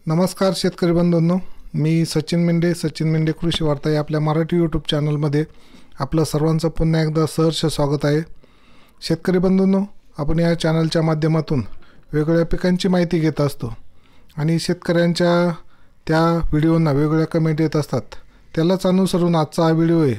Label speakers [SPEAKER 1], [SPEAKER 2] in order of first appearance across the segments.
[SPEAKER 1] नमस्कार शेतकरी बंधूंनो, मी सचिन मेंढे कृषी वार्ता या आपल्या मराठी यूट्यूब चॅनलमध्ये आपलं सर्वांचं पुन्हा एकदा सहर्ष स्वागत आहे। शेतकरी बंधूंनो, आपण या चॅनलच्या माध्यमातून वेगवेगळ्या पिकांची माहिती घेत असतो आणि शेतकऱ्यांच्या त्या व्हिडिओंना वेगवेगळ्या कमेंट येत असतात। त्यालाच अनुसरून आजचा हा व्हिडिओ आहे।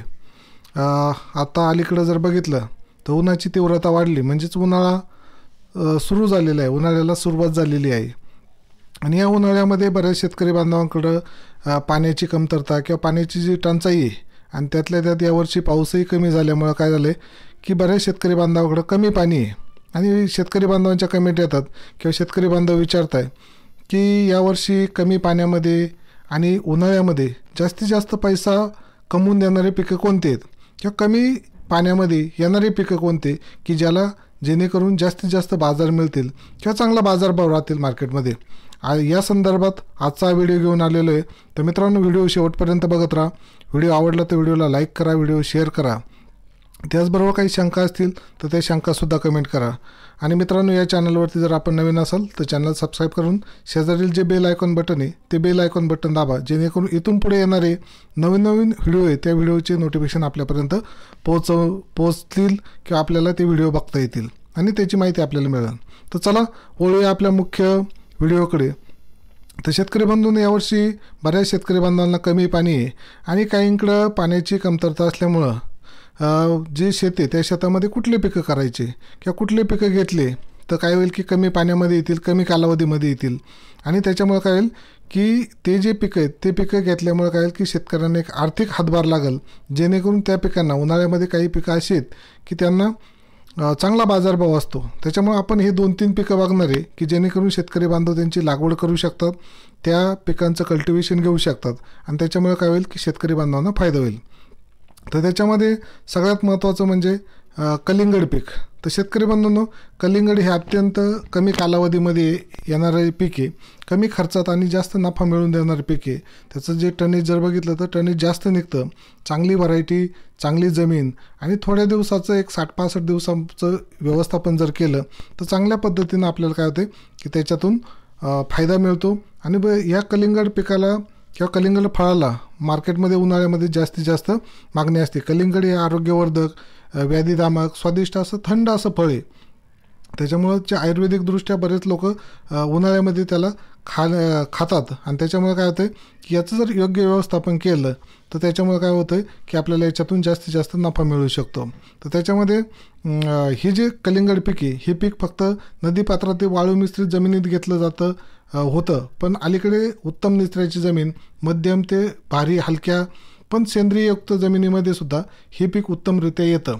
[SPEAKER 1] आता अलीकडे जर बघितलं तर उन्हाची तीव्रता वाढली, म्हणजेच उन्हाळा सुरू झालेला आहे, उन्हाळ्याला सुरुवात झालेली आहे आणि या उन्हाळ्यामध्ये बऱ्याच शेतकरी बांधवांकडं पाण्याची कमतरता किंवा पाण्याची जी टंचाई आहे आणि त्यातल्या त्यात यावर्षी पाऊसही कमी झाल्यामुळं काय झालं की बऱ्याच शेतकरी बांधवांकडं कमी पाणी आहे आणि शेतकरी बांधवांच्या कमेंट येतात किंवा शेतकरी बांधव विचारत आहे की यावर्षी कमी पाण्यामध्ये आणि उन्हाळ्यामध्ये जास्तीत जास्त पैसा कमवून देणारे पिकं कोणते आहेत किंवा कमी पाण्यामध्ये येणारे पिकं कोणते की ज्याला जेणेकरून जास्तीत जास्त बाजार मिळतील किंवा चांगला बाजारभाव राहतील मार्केटमध्ये। या संदर्भात आजचा व्हिडिओ घेऊन आलेलो आहे। तर मित्रांनो, व्हिडिओ शेवटपर्यंत बघत राहा। व्हिडिओ आवडला तर व्हिडिओला लाईक करा, व्हिडिओ शेअर करा। त्याचबरोबर काही शंका असतील तर त्या शंकासुद्धा कमेंट करा। आणि मित्रांनो, या चॅनलवरती जर आपण नवीन असाल तर चॅनल सबस्क्राईब करून शेजारील जे बेल आयकॉन बटन आहे ते बेल आयकॉन बटन दाबा, जेणेकरून इथून पुढे येणारे नवीन व्हिडिओ आहे त्या व्हिडिओचे नोटिफिकेशन आपल्यापर्यंत पोहोचतील किंवा आपल्याला ते व्हिडिओ बघता येतील आणि त्याची माहिती आपल्याला मिळेल। तर चला वळूया आपल्या मुख्य व्हिडिओकडे। तर शेतकरी बंधूंनी यावर्षी बऱ्याच शेतकरी बांधवांना कमी पाणी आहे आणि काहींकडं पाण्याची कमतरता असल्यामुळं जे शेत आहे त्या शेतामध्ये कुठले पिकं करायचे किंवा कुठले पिकं घेतले तर काय होईल की कमी पाण्यामध्ये येतील, कमी कालावधीमध्ये येतील आणि त्याच्यामुळं काय होईल की ते जे पिकं आहेत ते पिकं घेतल्यामुळं काय होईल की शेतकऱ्यांना एक आर्थिक हातभार लागेल, जेणेकरून त्या पिकांना उन्हाळ्यामध्ये काही पिकं अशी आहेत की त्यांना चांगला बाजारभाव असतो। त्याच्यामुळे आपण हे 2-3 पिकं बघणार आहे की जेणेकरून शेतकरी बांधव त्यांची लागवड करू शकतात, त्या पिकांचं कल्टिवेशन घेऊ शकतात आणि त्याच्यामुळे काय होईल की शेतकरी बांधवांना फायदा होईल। तर त्याच्यामध्ये सगळ्यात महत्त्वाचं म्हणजे कलिंगड पीक। तर शेतकरी बांधवांनो, कलिंगड हे अत्यंत कमी कालावधीमध्ये येणारे पीक आहे, कमी खर्चात आणि जास्त नफा मिळवून देणारे पीक आहे। त्याचं जे टनेज जर बघितलं तर टनेज जास्त निघतं, चांगली व्हरायटी, चांगली जमीन आणि थोड्या दिवसाचं एक 60-65 दिवसाचं व्यवस्थापन जर केलं तर चांगल्या पद्धतीनं आपल्याला काय होते की त्याच्यातून फायदा मिळतो। आणि या कलिंगड पिकाला किंवा कलिंगड फळाला मार्केटमध्ये उन्हाळ्यामध्ये जास्तीत जास्त मागणी असते। कलिंगड हे आरोग्यवर्धक, व्याधीदामक, स्वादिष्ट असं थंड असं फळ आहे। त्याच्यामुळं जे आयुर्वेदिकदृष्ट्या बरेच लोक उन्हाळ्यामध्ये त्याला खातात आणि त्याच्यामुळे काय होतं की याचं जर योग्य व्यवस्थापन केलं तर त्याच्यामुळे काय होतं की आपल्याला याच्यातून जास्तीत जास्त नफा मिळू शकतो। तर त्याच्यामध्ये हे जे कलिंगड पीक आहे हे पीक फक्त नदीपात्रात वाळू मिश्रित जमिनीत घेतलं जातं होतं, पण अलीकडे उत्तम निचऱ्याची जमीन, मध्यम ते भारी हलक्या पण सेंद्रिययुक्त जमिनीमध्ये सुद्धा हे पीक उत्तमरित्या येतं।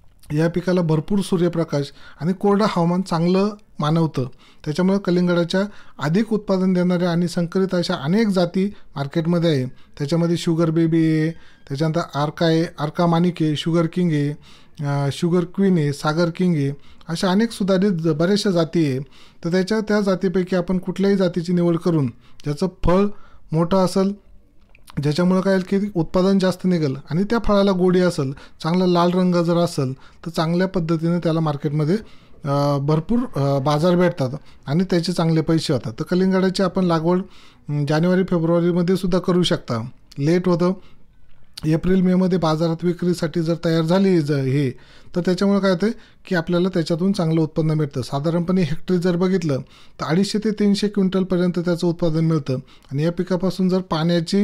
[SPEAKER 1] या पिकाला भरपूर सूर्यप्रकाश आणि कोरडं हवामान चांगलं मानवतं। त्याच्यामुळे कलिंगडाच्या अधिक उत्पादन देणाऱ्या आणि संकरित अशा अनेक जाती मार्केटमध्ये आहे। त्याच्यामध्ये शुगर बेबी आहे, त्याच्यानंतर आर्का मानिक आहे, शुगर किंग आहे, शुगर क्वीन आहे, सागर किंग आहे, अशा अनेक सुधारित बऱ्याचशा जाती आहे। तर त्या जातीपैकी आपण कुठल्याही जातीची निवड करून ज्याचं फळ मोठं असेल, ज्याच्यामुळं काय की उत्पादन जास्त निघेल आणि त्या फळाला गोडी असेल, चांगला लाल रंग जर असेल तर चांगल्या पद्धतीने त्याला मार्केटमध्ये भरपूर बाजार भेटतात आणि त्याचे चांगले पैसे होतात। तर कलिंगडाची आपण लागवड जानेवारी-फेब्रुवारीमध्ये सुद्धा करू शकता। लेट होतं, एप्रिल-मेमध्ये बाजारात विक्रीसाठी जर तयार झाली हे तर त्याच्यामुळे काय होतं की आपल्याला त्याच्यातून चांगलं उत्पन्न मिळतं। साधारणपणे हेक्टरी जर बघितलं तर 250 ते 300 क्विंटलपर्यंत त्याचं उत्पादन मिळतं आणि या पिकापासून जर पाण्याची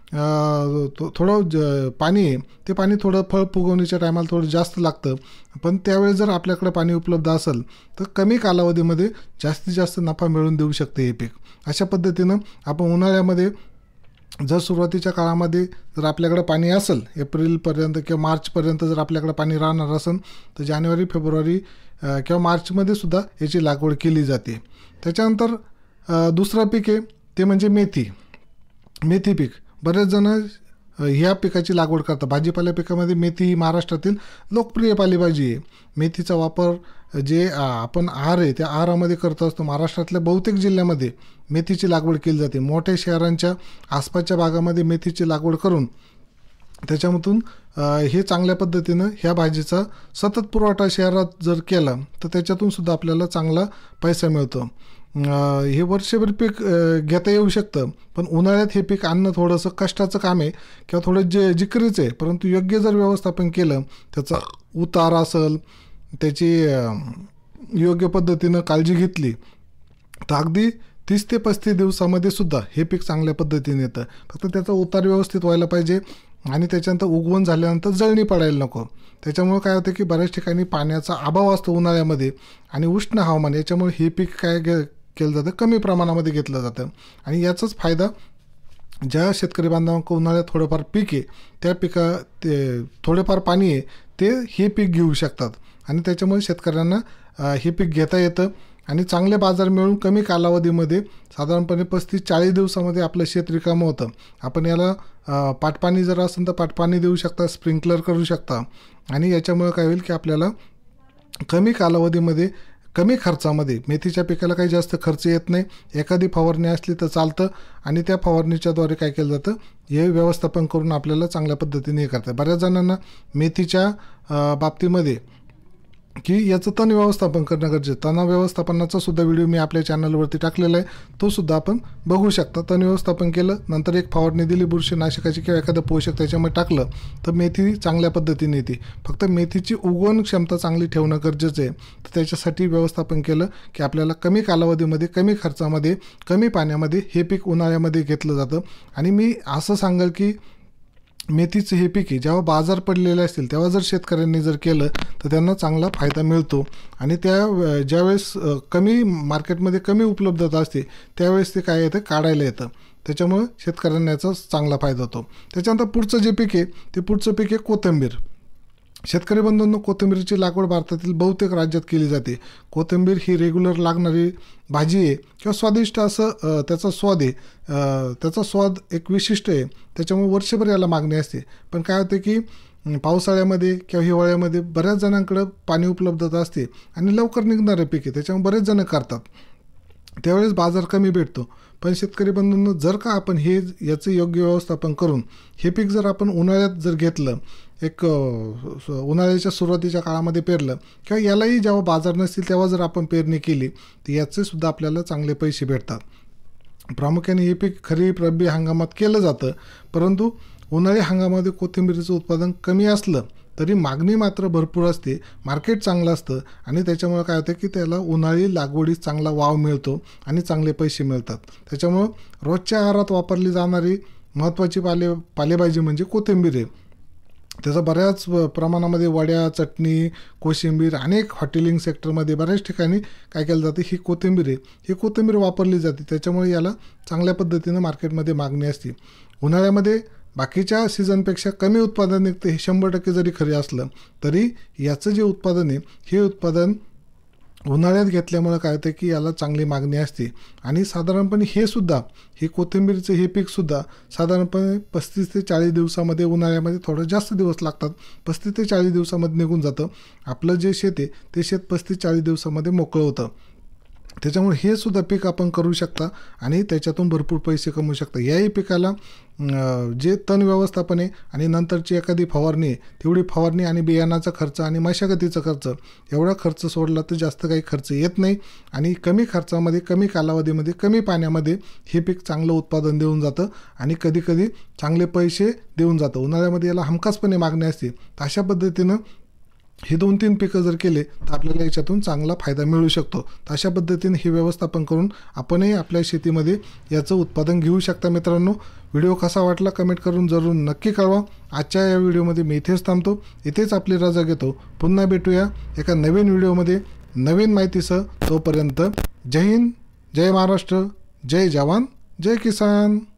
[SPEAKER 1] थोडं पाणी आहे ते पाणी थोडं फळ फुगवणीच्या टायमाला थोडं जास्त लागतं, पण त्यावेळेस जर आपल्याकडे पाणी उपलब्ध असेल तर कमी कालावधीमध्ये जास्तीत जास्त नफा मिळवून देऊ शकते हे पीक। अशा पद्धतीनं आपण उन्हाळ्यामध्ये जर सुरुवातीच्या काळामध्ये जर आपल्याकडे पाणी असेल, एप्रिलपर्यंत किंवा मार्चपर्यंत जर आपल्याकडे पाणी राहणार असेल तर जानेवारी-फेब्रुवारी किंवा मार्चमध्ये सुद्धा याची लागवड केली जाते। त्याच्यानंतर दुसरं पीक आहे ते म्हणजे मेथी पीक। बरेच जण ह्या पिकाची लागवड करतात। भाजीपाला पिकामध्ये मेथी ही महाराष्ट्रातील लोकप्रिय पालेभाजी आहे। मेथीचा वापर जे आपण आहार आहे त्या आहारामध्ये करत असतो। महाराष्ट्रातल्या बहुतेक जिल्ह्यामध्ये मेथीची लागवड केली जाते। मोठ्या शहरांच्या आसपासच्या भागामध्ये मेथीची लागवड करून त्याच्यामधून हे चांगल्या पद्धतीनं ह्या भाजीचा सतत पुरवठा शहरात जर केला तर त्याच्यातून सुद्धा आपल्याला चांगला पैसा मिळतो। हे वर्षभर पीक घेता येऊ शकतं, पण उन्हाळ्यात हे पीक आणणं थोडंसं कष्टाचं काम आहे किंवा थोडं जिकरीचं आहे. परंतु योग्य जर व्यवस्थापन केलं, त्याचा उतार असेल, त्याची योग्य पद्धतीनं काळजी घेतली, तर अगदी 30 ते 35 दिवसामध्ये सुद्धा हे पीक चांगल्या पद्धतीने येतं. फक्त त्याचा उतार व्यवस्थित व्हायला पाहिजे आणि त्याच्यानंतर उगवण झाल्यानंतर जळणी पडायला नको. त्याच्यामुळे काय होतं की बऱ्याच ठिकाणी पाण्याचा अभाव असतो उन्हाळ्यामध्ये आणि उष्ण हवामान, याच्यामुळे हे पीक काय केलं जातं, कमी प्रमाणामध्ये घेतलं जातं. आणि याचाच फायदा ज्या शेतकरी बांधवांना उन्हाळ्यात थोडंफार पीक आहे, त्या ते थोडेफार पाणी आहे, ते हे पीक घेऊ शकतात. आणि त्याच्यामुळे शेतकऱ्यांना हे पीक घेता येतं आणि चांगले बाजार मिळून कमी कालावधीमध्ये साधारणपणे 35-40 दिवसामध्ये आपलं शेत रिकामं होतं. आपण याला पाटपाणी जर असेल तर पाटपाणी देऊ शकता, स्प्रिंकलर करू शकता. आणि याच्यामुळे काय होईल की आपल्याला कमी कालावधीमध्ये कमी खर्चामध्ये, मेथीच्या पिकाला काही जास्त खर्च येत नाही. एखादी फवारणी असली तर चालतं आणि त्या फवारणीच्याद्वारे काय केलं जातं, हे व्यवस्थापन करून आपल्याला चांगल्या पद्धतीने हे करतात. बऱ्याच जणांना मेथीच्या बाबतीमध्ये की याचं तण व्यवस्थापन करणं गरजेचं. तण व्यवस्थापनाचा सुद्धा व्हिडिओ मी आपल्या चॅनलवरती टाकलेला आहे, तो सुद्धा आपण बघू शकता. तण व्यवस्थापन केलं, नंतर एक फवारणी दिली बुरशीनाशकाची किंवा एखादं पोषक त्याच्यामध्ये टाकलं, तर मेथी चांगल्या पद्धतीने येते. फक्त मेथीची उगवण क्षमता चांगली ठेवणं गरजेचं आहे. तर त्याच्यासाठी व्यवस्थापन केलं की आपल्याला कमी कालावधीमध्ये, कमी खर्चामध्ये, कमी पाण्यामध्ये हे पीक उन्हाळ्यामध्ये घेतलं जातं. आणि मी असं सांगेल की मेथीचं हे पीक आहे, जेव्हा बाजार पडलेले असतील तेव्हा जर शेतकऱ्यांनी जर केलं तर त्यांना चांगला फायदा मिळतो. आणि ज्यावेळेस कमी मार्केटमध्ये कमी उपलब्धता असते त्यावेळेस ते काय येतं, काढायला येतं. त्याच्यामुळं शेतकऱ्यांना याचा चांगला फायदा होतो. त्याच्यानंतर पुढचं जे पीक आहे ते पुढचं पीक आहे कोथिंबीर. शेतकरी बंधूंनो, कोथिंबीरची लागवड भारतातील बहुतेक राज्यात केली जाते. कोथिंबीर ही रेग्युलर लागणारी भाजी आहे किंवा स्वादिष्ट असं त्याचा स्वाद आहे. त्याचा स्वाद एक विशिष्ट आहे, त्याच्यामुळे वर्षभर याला मागणी असते. पण काय होतं की पावसाळ्यामध्ये किंवा हिवाळ्यामध्ये बऱ्याच जणांकडं पाणी उपलब्धता असते आणि लवकर निघणारं पीक आहे, त्याच्यामुळे बरेच जण करतात. त्यावेळेस बाजार कमी भेटतो. पण शेतकरी बंधूंनो, जर का आपण याचं योग्य व्यवस्थापन करून हे पीक जर आपण उन्हाळ्यात जर घेतलं, एक उन्हाळ्याच्या सुरुवातीच्या काळामध्ये पेरलं किंवा यालाही जेव्हा बाजार नसतील तेव्हा जर आपण पेरणी केली, तर याचेसुद्धा आपल्याला चांगले पैसे भेटतात. प्रामुख्याने हे पीक खरीप रब्बी हंगामात केलं जातं, परंतु उन्हाळी हंगामामध्ये कोथिंबीरीचं उत्पादन कमी असलं तरी मागणी मात्र भरपूर असते, मार्केट चांगलं असतं. आणि त्याच्यामुळे काय होतं की त्याला उन्हाळी लागवडीत चांगला वाव मिळतो आणि चांगले पैसे मिळतात. त्याच्यामुळं रोजच्या आहारात वापरली जाणारी महत्त्वाची पालेभाजी म्हणजे कोथिंबीर आहे. त्याचा बऱ्याच प्रमाणामध्ये वड्या, चटणी, कोशिंबीर, अनेक हॉटेलिंग सेक्टरमध्ये बऱ्याच ठिकाणी काय केलं जातं, ही कोथिंबीर आहे, ही कोथिंबीर वापरली जाते. त्याच्यामुळे याला चांगल्या पद्धतीनं मार्केटमध्ये मागणी असते. उन्हाळ्यामध्ये बाकीच्या सीझनपेक्षा कमी उत्पादन निघतं, हे 100% जरी खरे असलं तरी याचं जे उत्पादन आहे हे उत्पादन उन्हाळ्यात घेतल्यामुळे काय होतं की याला चांगली मागणी असते. आणि साधारणपणे हे कोथिंबीरचं हे पीकसुद्धा साधारणपणे 35 ते 40 दिवसामध्ये, उन्हाळ्यामध्ये थोडं जास्त दिवस लागतात, 35 ते 40 दिवसामध्ये निघून जातं. आपलं जे शेत आहे ते शेत 35-40 दिवसामध्ये मोकळं होतं. त्याच्यामुळे हे सुद्धा पीक आपण करू शकता आणि त्याच्यातून भरपूर पैसे कमवू शकता. याही पिकाला जे तण व्यवस्थापन आहे आणि नंतरची एखादी फवारणी आहे, तेवढी फवारणी आणि बियाणाचा खर्च आणि मशागतीचा खर्च, एवढा खर्च सोडला तर जास्त काही खर्च येत नाही. आणि कमी खर्चामध्ये, कमी कालावधीमध्ये, कमी पाण्यामध्ये हे पीक चांगलं उत्पादन देऊन जातं आणि कधीकधी चांगले पैसे देऊन जातं. उन्हाळ्यामध्ये याला हमखासपणे मागणी असते. तर अशा पद्धतीनं हे 2-3 पिकं जर केले तर आपल्याला याच्यातून चांगला फायदा मिळू शकतो. तर अशा पद्धतीने हे व्यवस्थापन करून आपणही आपल्या शेतीमध्ये याचं उत्पादन घेऊ शकता. मित्रांनो, व्हिडिओ कसा वाटला कमेंट करून जरूर नक्की कळवा. आजच्या या व्हिडिओमध्ये मी इथेच थांबतो, इथेच आपली रजा घेतो. पुन्हा भेटूया एका नवीन व्हिडिओमध्ये नवीन माहितीसह. तोपर्यंत जय हिंद, जय महाराष्ट्र, जय जवान, जय किसान.